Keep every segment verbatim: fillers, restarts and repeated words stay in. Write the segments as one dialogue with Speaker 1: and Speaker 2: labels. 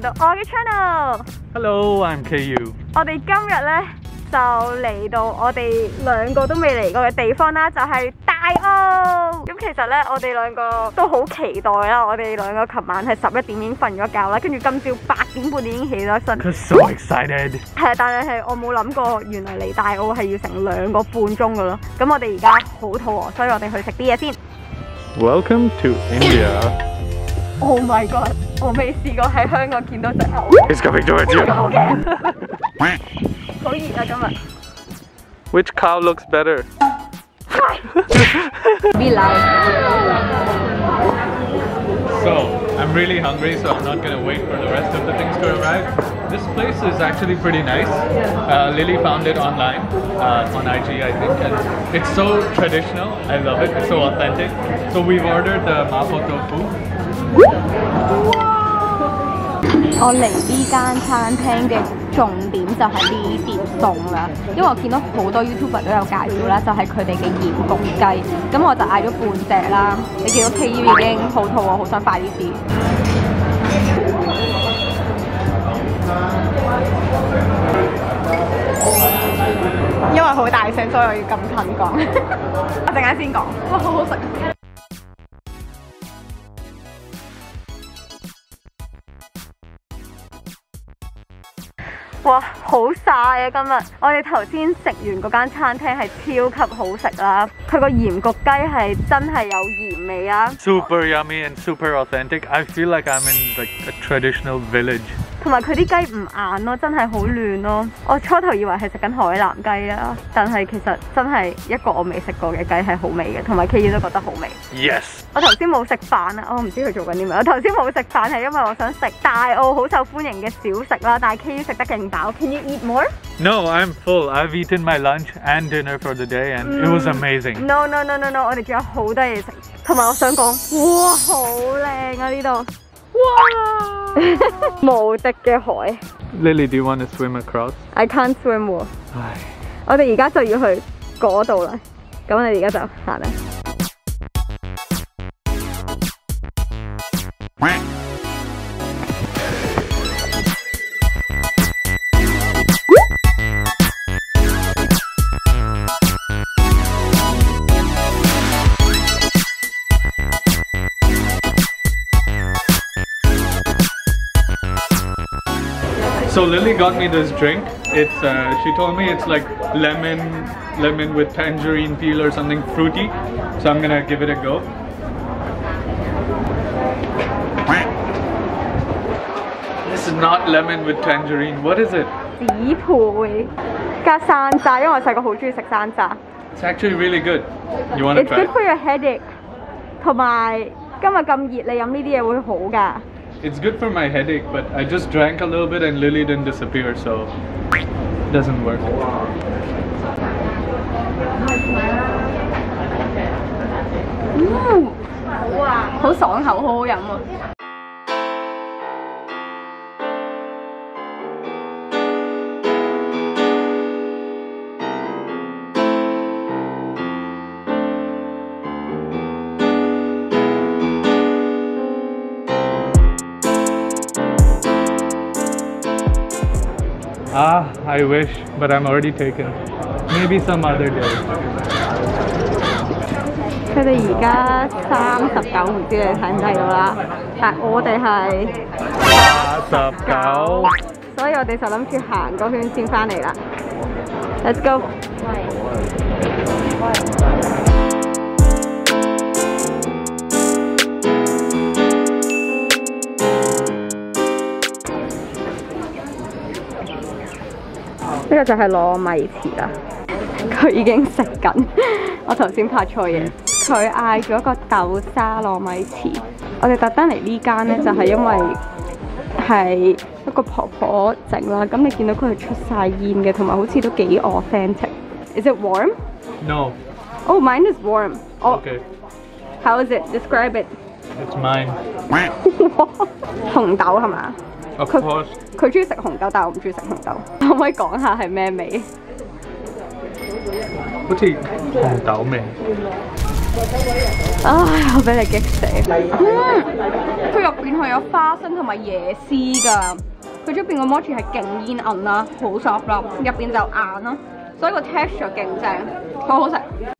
Speaker 1: 到我嘅 channel。Hello，I'm
Speaker 2: K U。
Speaker 1: 我哋今日咧就嚟到我哋兩個都未嚟過嘅地方啦，就係大澳。咁其實咧，我哋兩個都好期待啦。我哋兩個琴晚係十一點已經瞓咗覺啦，跟住今朝八點半已經起咗身。
Speaker 2: Cause so excited。
Speaker 1: 係啊，但係係我冇諗過，原來嚟大澳係要成兩個半鐘噶咯。咁我哋而家好肚餓，所以我哋去食啲嘢先。
Speaker 2: Welcome to India。Oh
Speaker 1: my god！ 我未試過喺香港見到隻牛。
Speaker 2: It's coming towards you。
Speaker 1: 好熱啊今日。
Speaker 2: Which cow looks better？
Speaker 1: Be loud。
Speaker 2: So I'm really hungry, so I'm not gonna wait for the rest of the things to arrive. This place is actually pretty nice. Uh, Lily found it online uh, on I G, I think, and it's so traditional. I love it. It's so authentic. So we've ordered the mapo tofu.
Speaker 1: 我嚟呢間餐廳嘅重點就係呢碟餸啦，因為我見到好多 YouTuber 都有介紹啦，就係佢哋嘅鹽焗雞，咁我就嗌咗半隻啦。你見到 K U 已經好肚餓，好想快啲試。因為好大聲，所以我要咁近講。我陣間先講。哇，好好食！哇，好曬啊！今日我哋頭先食完嗰間餐廳係超級好食啦，佢個鹽焗雞係真係有鹽味啊
Speaker 2: ！Super yummy and super authentic. I feel like I'm in like a traditional village.
Speaker 1: 同埋佢啲雞唔硬咯，真係好嫩咯。我初頭以為係食緊海南雞啦，但係其實真係一個我未食過嘅雞係好味嘅，同埋 K U 都覺得好味。
Speaker 2: Yes。我
Speaker 1: 頭先冇食飯啊，我唔知佢做緊啲咩。我頭先冇食飯係因為我想食大澳好受歡迎嘅小食啦，但係 K U 食得勁飽。Can you eat more?
Speaker 2: No, I'm full. I've eaten my lunch and dinner for the day, and it was amazing.
Speaker 1: No, no, no, no, no. 我哋仲有好多嘢食，同埋我想講，哇，好靚啊呢度！哇，無敵嘅海。
Speaker 2: Lily, do you want to swim across?
Speaker 1: I can't swim 喎。唉，我哋而家就要去嗰度啦。咁我哋而家就行啦。
Speaker 2: So Lily got me this drink. It's uh, she told me it's like lemon, lemon with tangerine peel or something fruity. So I'm gonna give it a go. This is not lemon with tangerine. What is it?
Speaker 1: 紫培加山楂，因為我細個好中意食山楂。
Speaker 2: It's actually really good. You want to try?
Speaker 1: It's good for your headache. 同埋今日咁熱，你飲呢啲嘢會好㗎。
Speaker 2: It's good for my headache, but I just drank a little bit and Lily didn't disappear, so it doesn't work. 嗯，哇，好爽口，好好飲啊！ Ah, I wish, but I'm already taken. Maybe some other day.
Speaker 1: 佢哋而家三十九，唔知你睇唔睇到啦？但我哋係
Speaker 2: 八十九，
Speaker 1: 所以我哋就諗住行個圈先返嚟啦。Let's go！ 呢個就係糯米糍啦，佢已經食緊。我頭先拍錯嘢，佢嗌咗個豆沙糯米糍。我哋特登嚟呢間咧，就係因為係一個婆婆整啦。咁你見到佢係出晒煙嘅，同埋好似都幾 authentic。Is it warm?
Speaker 2: No.
Speaker 1: Oh, mine is warm. Oh,
Speaker 2: okay.
Speaker 1: How is it? Describe it.
Speaker 2: It's mine.
Speaker 1: 紅豆係嘛？
Speaker 2: Of course.
Speaker 1: 佢中意食紅豆，但係我唔中意食紅豆。可唔可以講下係咩味？
Speaker 2: 好似紅豆味。
Speaker 1: 唉，我俾你激死。嗯，佢入邊係有花生同埋椰絲㗎。佢出邊個 mochi 係勁煙韌啦，好 soft 啦，入邊就硬啦，所以個 texture 勁正，好好食。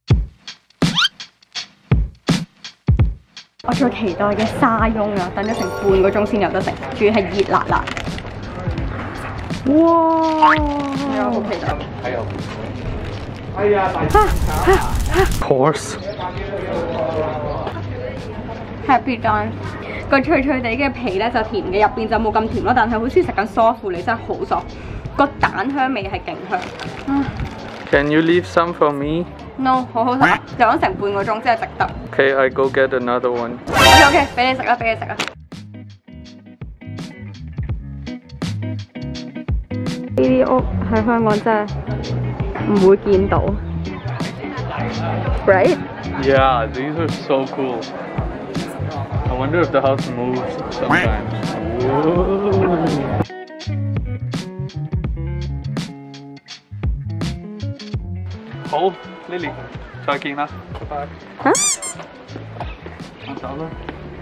Speaker 1: 我最期待嘅沙翁啊，等咗成半個鐘先有得食，仲要係熱辣辣。哇！係啊，好期待。係啊。哎呀，大
Speaker 2: course
Speaker 1: Happy Done。個脆脆地嘅皮咧就甜嘅，入邊就冇咁甜咯，但係好似食緊梳乎厘，真係好爽。個蛋香味係勁香。
Speaker 2: Can you leave some for me?
Speaker 1: No， 好好食，就咗成半個鐘，真係值得。
Speaker 2: Okay, I go get another one.
Speaker 1: OK OK， 俾你食啦，俾你食啦。呢啲屋喺香港真係唔會見到 ，right?
Speaker 2: Yeah, these are so cool. I wonder if the house moves sometimes. Whoa. Oh, Lily, 再見啦，拜拜。嚇？我走啦。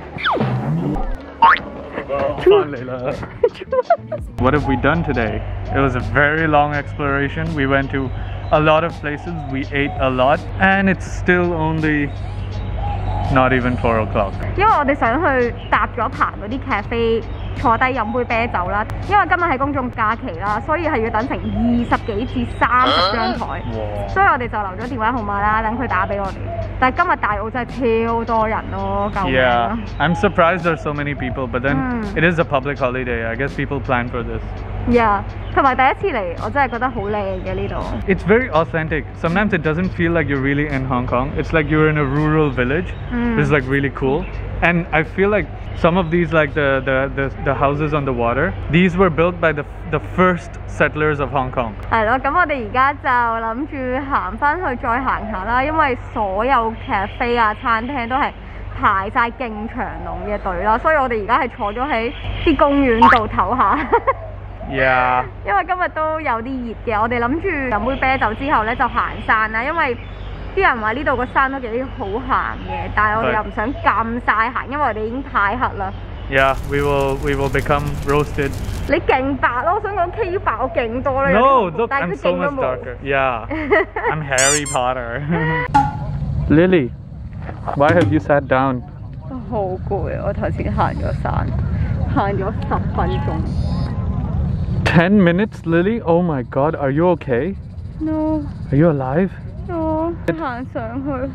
Speaker 2: 翻嚟啦。What have we done today? It was a very long exploration. We went to a lot of places. We ate a lot, and it's still only not even four o'clock.
Speaker 1: 因為我哋想去搭咗棚嗰啲 cafe 坐低飲杯啤酒啦。因為今日係公眾假期啦，所以係要等成二十幾至三十張台，所以我哋就留咗電話號碼啦，等佢打俾我哋。但係今日大澳真係超多人咯，救命啊
Speaker 2: Yeah, I'm surprised there's so many people, but then
Speaker 1: mm.
Speaker 2: it is a public holiday. I guess people plan for this.
Speaker 1: Yeah, 同埋第一次嚟，我真係覺得好靚嘅呢度。
Speaker 2: It's very authentic. Sometimes it doesn't feel like you're really in Hong Kong. It's like you're in a rural village.
Speaker 1: Mm.
Speaker 2: It's like really cool. And I feel like some of these, like the, the, the, the houses on the water, these were built by the, the first settlers of Hong Kong.
Speaker 1: 係咯，咁我哋而家就諗住行翻去再行下啦，因為所有 cafe 啊、餐廳都係排晒勁長龍嘅隊啦，所以我哋而家係坐咗喺啲公園度唞下。
Speaker 2: Yeah.
Speaker 1: 因為今日都有啲熱嘅，我哋諗住飲杯啤酒之後咧就行山啦，因為啲人話呢度個山都幾好行嘅，但係我哋又唔想咁曬行，因為我哋已經太黑啦。
Speaker 2: Yeah, we will we will become roasted.
Speaker 1: 你勁白咯，我想講 K 白我勁多啦。
Speaker 2: No, look, I'm so much darker. Yeah, I'm Harry Potter. Lily, why have you sat down?
Speaker 1: 好攰啊！我頭先行咗山，行咗十分鐘。
Speaker 2: Ten minutes, Lily? Oh my God, are you okay?
Speaker 1: No.
Speaker 2: Are you alive?
Speaker 1: No. 行上去。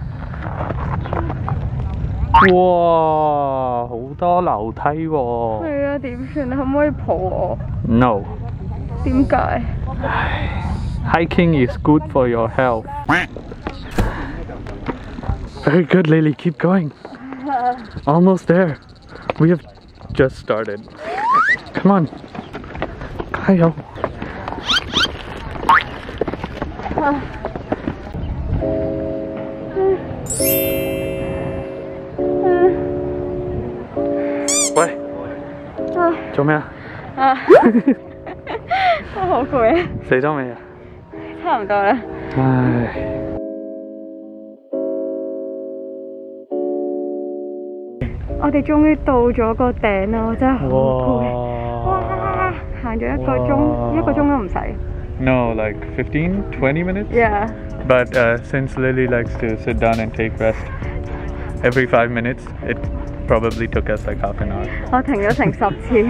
Speaker 2: 哇，好多樓梯喎。
Speaker 1: 係啊，點算？你可唔可以抱我
Speaker 2: ？No.
Speaker 1: 點解
Speaker 2: ？Hiking is good for your health. Very good, Lily. Keep going. Almost there. We have just started. Come on. 加油！喂，做咩啊？啊，我好攰啊！死咗未啊？差唔多啦。唉。我哋終於到咗個頂啦！我真係好攰。哇！行咗一個鐘，一個鐘都唔使。No, like fifteen, twenty minutes? Yeah. But uh, since Lily likes to sit down and take rest every five minutes, it probably took us like half an hour. 我停咗成十次。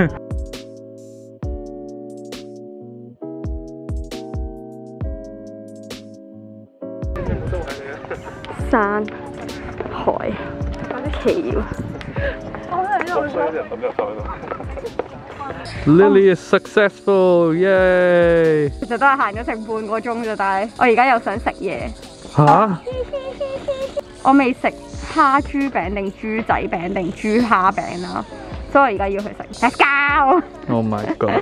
Speaker 2: 山、海、橋。Lily is successful, yay！ 其實都係行咗成半個鐘啫，但係我而家又想食嘢。嚇！我未食蝦豬餅定豬仔餅定豬蝦餅啦，所以我而家要去食。Let's go! Oh my god!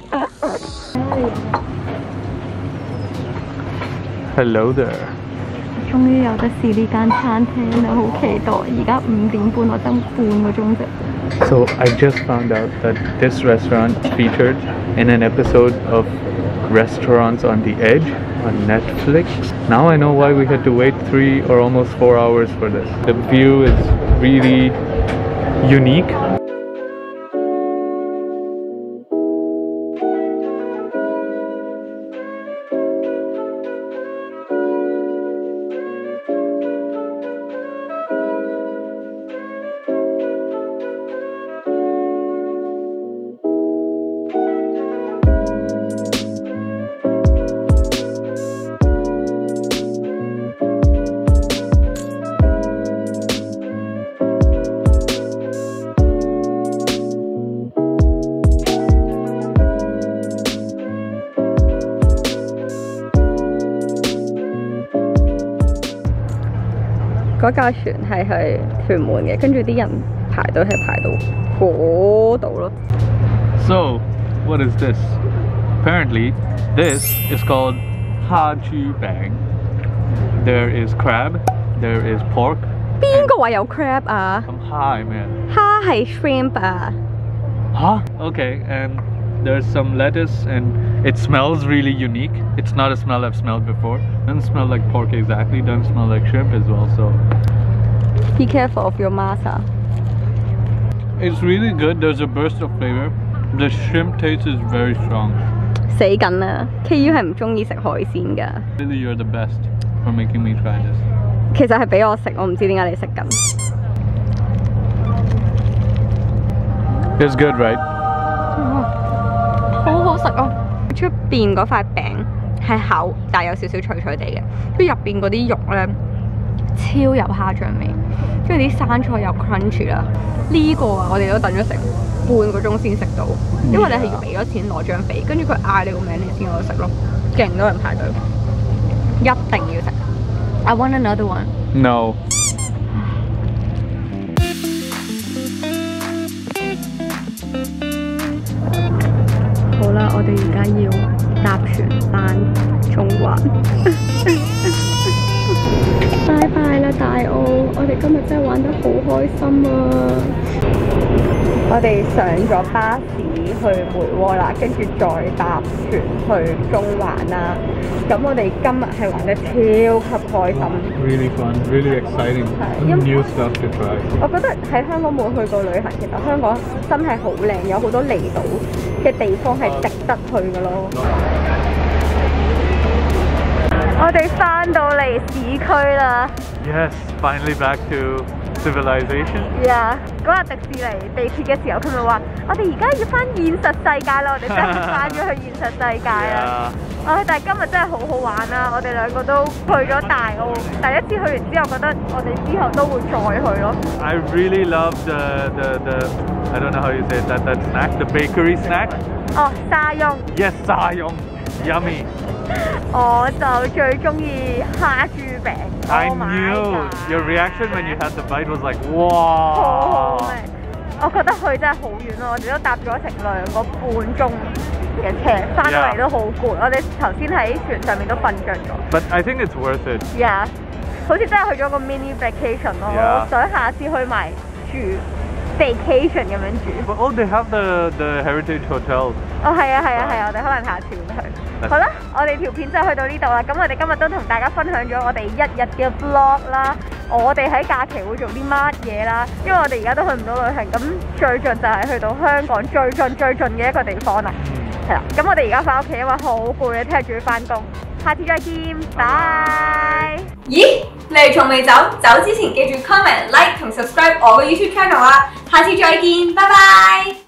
Speaker 2: Hello there! 終於有得試呢間餐廳啦，好期待！而家五點半，我等半個鐘啫。So I just found out that this restaurant featured in an episode of Restaurants on the Edge on Netflix. Now I know why we had to wait three or almost four hours for this. The view is really unique.
Speaker 1: 嗰架船係去屯門嘅，跟住啲人排隊係排到嗰度咯。
Speaker 2: So, what is this? Apparently, this is called Ha Chu Bang. There is crab, there is pork.
Speaker 1: 邊個話有 crab 啊？
Speaker 2: 咁蝦係咩啊？
Speaker 1: 蝦係 shrimp 啊。
Speaker 2: Huh? Okay, and there's some lettuce and it smells really unique. It's not a smell I've smelled before. Doesn't smell like pork exactly, doesn't smell like shrimp as well, so.
Speaker 1: Be careful of your masa.
Speaker 2: It's really good, there's a burst of flavor. The shrimp taste is very strong.
Speaker 1: 死緊啦 ！K U 係唔中意食海鮮㗎。
Speaker 2: Really, you're the best for making me try this.
Speaker 1: 其實係俾我食，我唔知點解你食緊。
Speaker 2: It's good, right?
Speaker 1: 好好食啊！出邊嗰塊餅係厚，但係有少少脆脆地嘅，跟住入邊嗰啲肉咧超有蝦醬味，跟住啲生菜又 crunchy 啦。呢個啊，我哋都等咗成半個鐘先食到，因為你係要俾咗錢攞張飛，跟住佢嗌你個名你先有得食咯。勁多人排隊，一定要食。I want another one.
Speaker 2: No.
Speaker 1: 好啦，我哋而家要搭船返中環。拜拜啦，大澳！我哋今日真係玩得好開心啊！我哋上咗巴士去梅窩啦，跟住再搭船去中環啦。咁我哋今日係玩得超級開心。
Speaker 2: Really fun, really exciting. New stuff to try.
Speaker 1: 我覺得喺香港冇去過旅行，其實香港真係好靚，有好多離島嘅地方係值得去嘅咯。我哋翻到嚟市區啦。
Speaker 2: Yes, finally back to civilization.
Speaker 1: Yeah， 嗰日迪士尼地鐵嘅時候，佢咪話：我哋而家要翻現實世界啦！我哋真係翻咗去現實世界啦。啊！但係今日真係好好玩啦！我哋兩個都去咗大澳，第一次去完之後，覺得我哋之後都會再去咯。
Speaker 2: I really love the the the I don't know how you say it, that that snack, the bakery snack.
Speaker 1: 哦，沙翁。
Speaker 2: Yes, 沙翁 ，yummy.
Speaker 1: 我就最中意蝦豬餅。
Speaker 2: I knew your reaction when you had the bite was like, wow.
Speaker 1: 好好味！我覺得去真係好遠咯，我哋都搭咗成兩個半鐘嘅車，翻到嚟都好攰。我哋頭先喺船上面都瞓着咗。
Speaker 2: But I think it's worth it.
Speaker 1: Yeah， 好似真係去咗個 mini vacation 咯。我想下次去埋住 vacation 咁樣住。
Speaker 2: But oh, they have the the heritage hotel.
Speaker 1: 哦，係啊，係啊，係啊，我哋可能下次會去。好啦，我哋條片就去到呢度啦。咁我哋今日都同大家分享咗我哋一日嘅 vlog 啦。我哋喺假期會做啲乜嘢啦？因為我哋而家都去唔到旅行，咁最近就係去到香港最近最近嘅一個地方啦。係啦，咁我哋而家翻屋企，因為好攰啊，聽日仲要翻工。下次再見，拜。咦？你哋仲未走？走之前記住 comment、like 同 subscribe 我嘅 YouTube channel 啊！下次再見，拜拜。